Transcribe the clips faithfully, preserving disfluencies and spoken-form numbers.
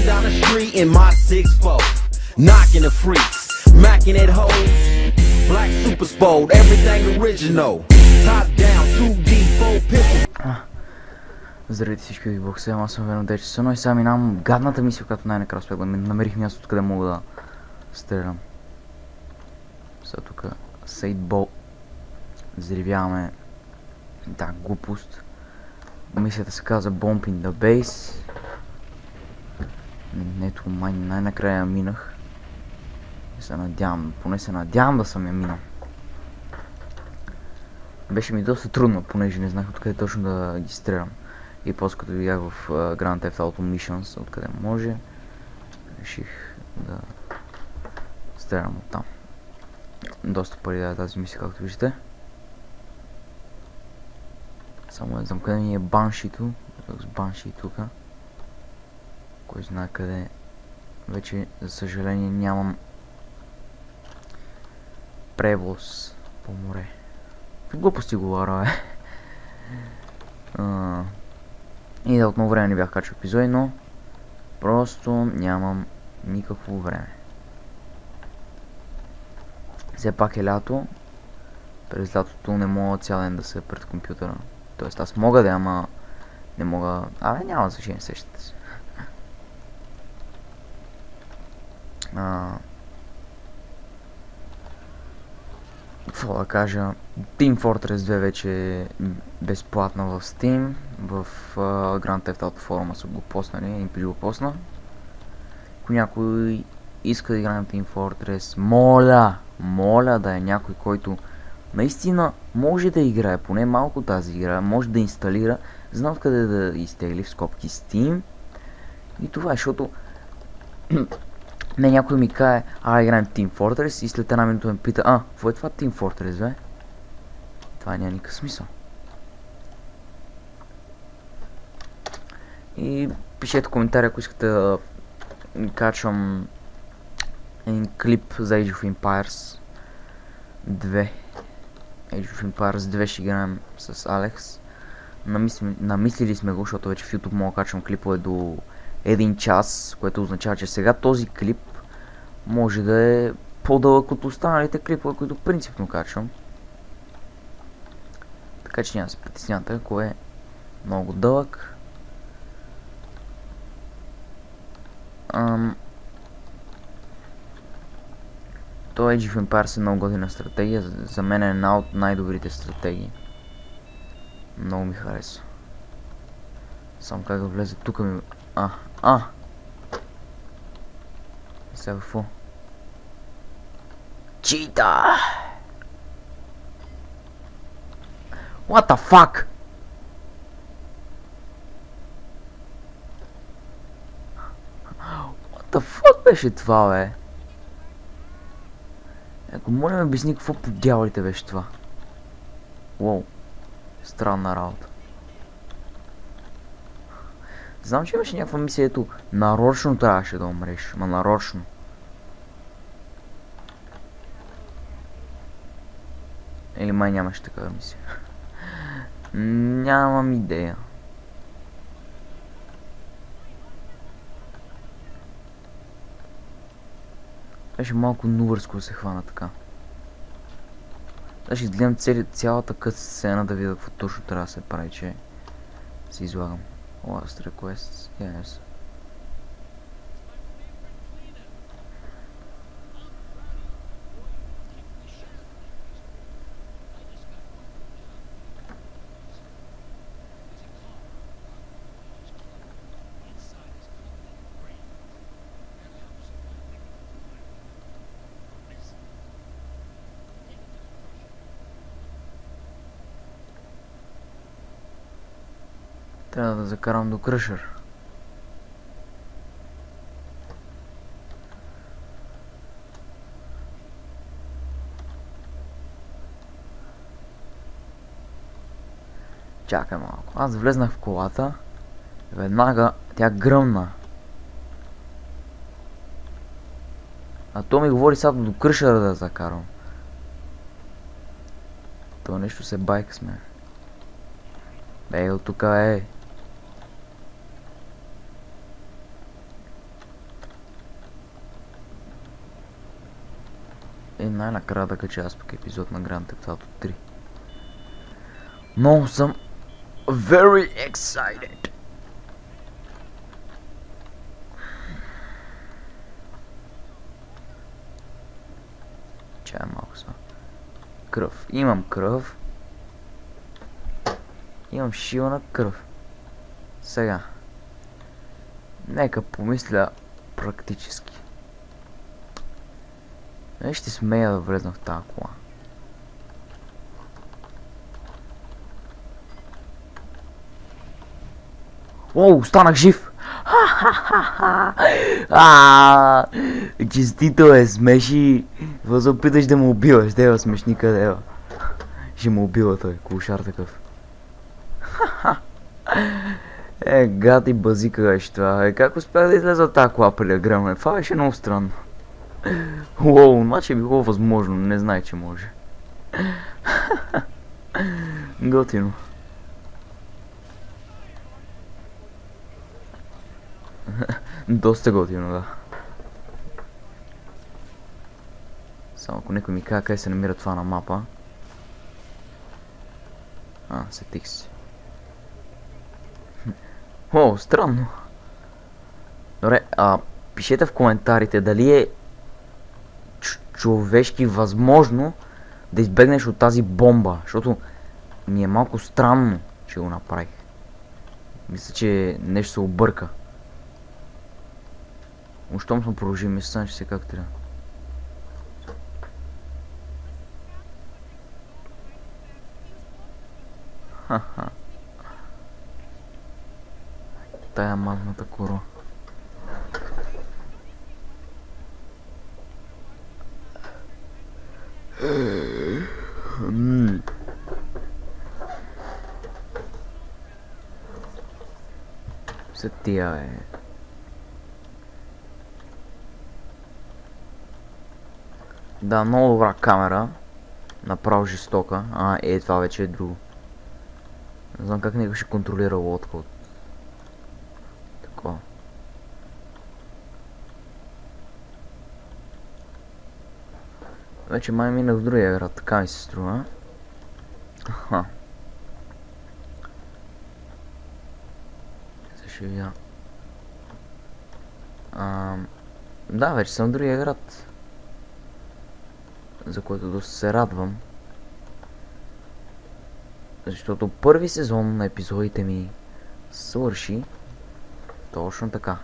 Rolling down the street in my six four, knocking the freaks, macking it hoes. Black super sport, everything original. Top down, two D, four pistol. Здравейте всички, Бог се, аз съм Вено Дечесън, но и сега минавам гадната мисия, която най-накрая успях да намерих място, откъде мога да стрелям. Сега тук сейдбол. Взривяваме. Да, глупост. Мисията се казва Bomb in the Base. Ето, май най-накрая минах. Се надявам, поне се надявам да съм я минал. Беше ми доста трудно, понеже не знах откъде точно да ги стрелям. И после като видях в uh, Grand Theft Auto Missions, откъде може, реших да стрелям от там. Доста пари да е тази мисия, както виждате. Само не знам къде ми е баншито, с банши тук. Кой знае къде. Вече, за съжаление, нямам превоз по море. Глупости говоря, бе. Uh, и да, отново време не бях качвал епизоди, но просто нямам никакво време. Все пак е лято. През лятото не мога цял ден да се пред компютъра. Тоест аз мога да, ама не мога... Абе, няма значение, сещате се. Uh, Какво да кажа, Team Fortress две вече е безплатна в Steam, в uh, Grand Theft Auto форума са го поснали, им при го посна. Ако някой иска да играе на Team Fortress, моля, моля да е някой, който наистина може да играе, поне малко тази игра, може да инсталира, знам къде да изтегли в скобки Steam. И това е, защото не, някой ми каже, а играем Team Fortress и след една минута ме пита, а, какво е това Team Fortress, бе? Това няма никакъв смисъл. И пишете коментари, ако искате да качвам един клип за Age of Empires две. Age of Empires две ще играем с Алекс. Намисли, намислили сме го, защото вече в YouTube мога да качвам клипове до един час, което означава, че сега този клип може да е по-дълъг от останалите клипове, които принципно качвам. Така че няма да се притеснявате, ако е много дълъг. Ам... Той Age of Empires е много година стратегия, за мен е една от най-добрите стратегии. Много ми харесва. Само как да влезе тук ми... А, а! Сега какво? Чита! What the fuck? What the fuck беше това, бе? Ако моля ме обясни какво по дяволите беше това. Уоу. Странна работа. Знам, че имаше някаква мисия, ето, нарочно трябваше да умреш, ма нарочно. Или май нямаше такава мисия. Нямам идея. Беше малко нувърско да се хвана така. Даже изгледам цялата кът сцена да видя какво точно трябва да се прави, че се излагам. Last requests, yes. Трябва да закарам до Кръшър. Чакай малко. Аз влезнах в колата. Веднага тя гръмна. А то ми говори сега до Кръшъра да закарам. То нещо се байка с мен. Бе, от тук е. И най-накрая да кача аз пък епизод на Grand Theft Auto три. Много съм very excited. Чая малко са. Кръв. Имам кръв. Имам шилна кръв. Сега. Нека помисля практически. Не ще смея да влезна в тази кола. О, останах жив! Ха-ха-ха-ха! Честито е, смеши. Възопиташ да му убиваш, дева смешника, дева. Ще му убива той, кулшар такъв. Е, гад и базика беше това. Е, как успях да излеза от тази кола при да гръмне? Това беше много странно. Уоу, значи е било възможно, не знае, че може. Готино. Доста готино, да. Само ако някой ми казва къде се намира това на мапа. А, сетих си. О, странно. Добре, а пишете в коментарите дали е човешки възможно да избегнеш от тази бомба, защото ми е малко странно, че го направих. Мисля, че нещо се обърка. Щом съм продължил, мисля, че се как трябва. Ха-ха. Тая мазната коро. Се тия е. Да, много добра камера. Направо жестока. А, е, това вече е друго. Не знам как някой ще контролира лодка от... Такова. Вече май минах в другия град, така ми се струва. Аха. Сега ще видя. Ам... Да, вече съм в другия град. За което доста се радвам. Защото първи сезон на епизодите ми свърши точно така.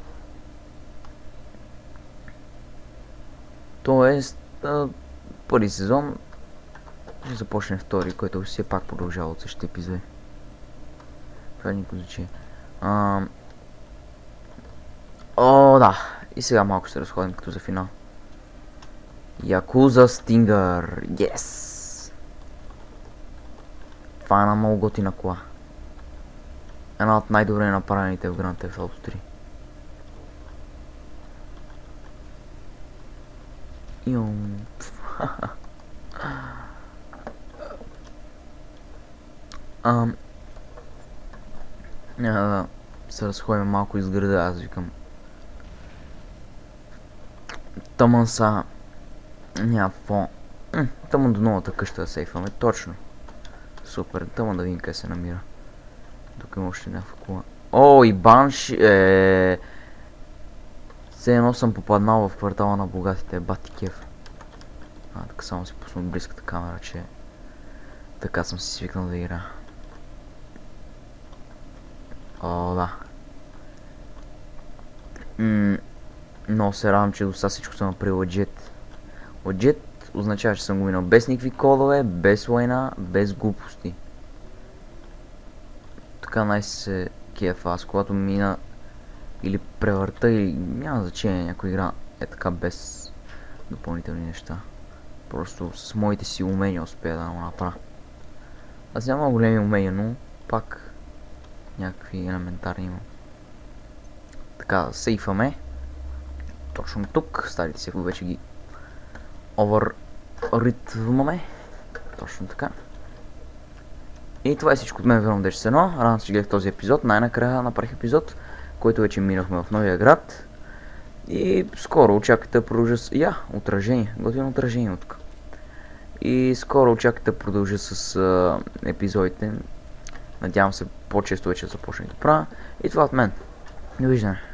Тоест, а, първи сезон ще започне втори, който все пак продължава от същите епизоди. Това никой значи. А... О, да. И сега малко се разходим като за финал. Якуза Стингър. Yes! Това е една много готина кола. Една от най-добре направените в Grand Theft Auto три. Йоум. Ам... Няма да се разходим малко из града, аз викам. Тъмън са... Няма какво. Тъмън до новата къща да сейфваме, точно. Супер, тъмън да видим къде се намира. Тук има още някаква кола. О, и банши... Е... Все едно съм попаднал в квартала на богатите, бати кеф. А, така само си пусна от близката камера, че... Така съм си свикнал да игра. О, да. М много се радвам, че до сега всичко съм направил леджет. Леджет означава, че съм го минал без никакви кодове, без война, без глупости. Така най-се кефа аз, когато мина или превърта, или няма значение, някой игра е така без допълнителни неща. Просто с моите си умения успея да го направя. Аз нямам големи умения, но пак някакви елементарни имам. Така, сейфаме. Точно тук, старите сейфове вече ги овърритваме. Точно така. И това е всичко от мен, Верон Деш едно. Радвам се, че гледах този епизод. Най-накрая направих епизод, който вече минахме в новия град. И скоро очаквате да продължа с... Я, отражение, готино отражение от тук. И скоро очаквате да продължа с а, епизодите. Надявам се по-често вече да започна да правя. И това от мен. Довиждане.